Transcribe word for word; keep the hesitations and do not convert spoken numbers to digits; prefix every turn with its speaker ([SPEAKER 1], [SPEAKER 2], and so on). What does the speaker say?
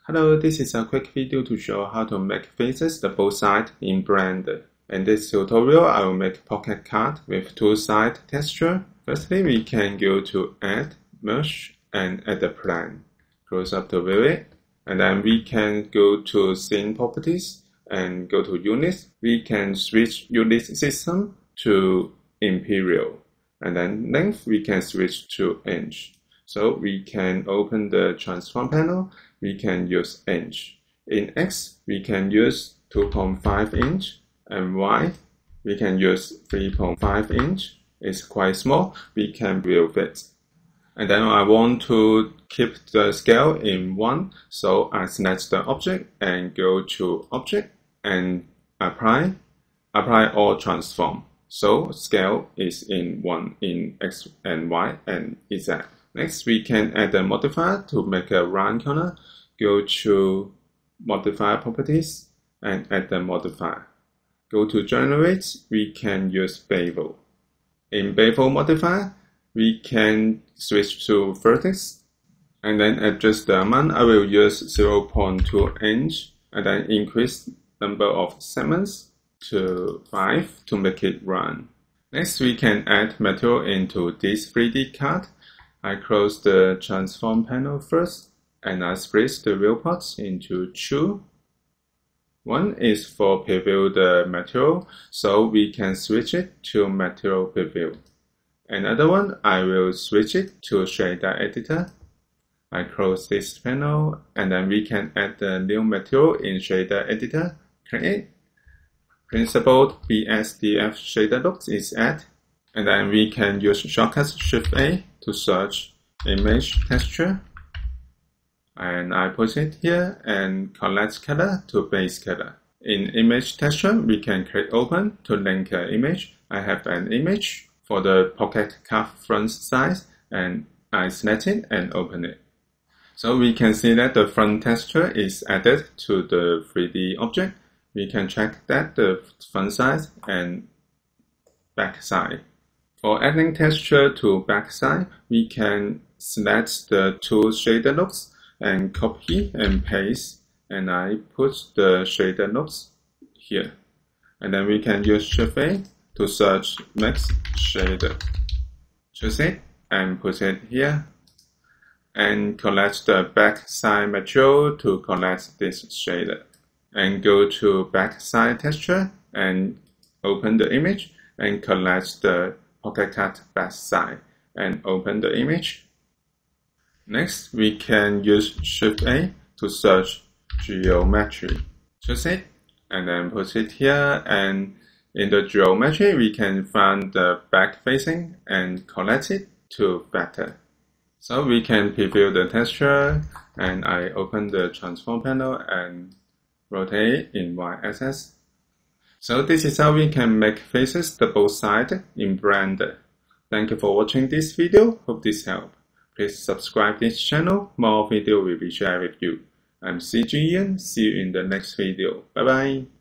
[SPEAKER 1] Hello, this is a quick video to show how to make faces double side in Blender. In this tutorial, I will make pocket card with two side texture. Firstly, we can go to Add, Merge, and add a plan. Close up to view it. And then we can go to Scene Properties and go to Units. We can switch Unit System to Imperial. And then Length, we can switch to Inch. So we can open the transform panel, we can use inch. In X, we can use two point five inch, and Y, we can use three point five inch. It's quite small, we can build it. And then I want to keep the scale in one, so I select the object and go to Object and Apply, Apply all transform. So scale is in one in X and Y and Z. Next, we can add a modifier to make a round corner. Go to Modifier Properties and add the modifier. Go to Generate, we can use Bevel. In Bevel modifier, we can switch to Vertex and then adjust the amount. I will use zero point two inch and then increase number of segments to five to make it round. Next, we can add material into this three D card. I close the transform panel first and I split the viewports into two. One is for preview the material, so we can switch it to material preview. Another one, I will switch it to shader editor. I close this panel and then we can add the new material in shader editor. Create. Principled B S D F shader looks is add. And then we can use shortcut Shift A to search image texture. And I put it here and collect color to base color. In image texture, we can click open to link an image. I have an image for the pocket card front size and I select it and open it. So we can see that the front texture is added to the three D object. We can check that the front size and back side. For adding texture to backside, we can select the two shader looks and copy and paste, and I put the shader looks here. And then we can use Shift A to search Max Shader. Choose it and put it here. And collect the backside material to collect this shader. And go to backside texture and open the image and collect the pocket card backside and open the image. Next, we can use Shift A to search geometry. Choose it and then put it here, and in the geometry we can find the back facing and collect it to vector. So we can preview the texture and I open the transform panel and rotate in Y axis. So this is how we can make faces double sided in Blender. Thank you for watching this video. Hope this helped. Please subscribe this channel. More video will be shared with you. I'm cgian. See you in the next video. Bye bye.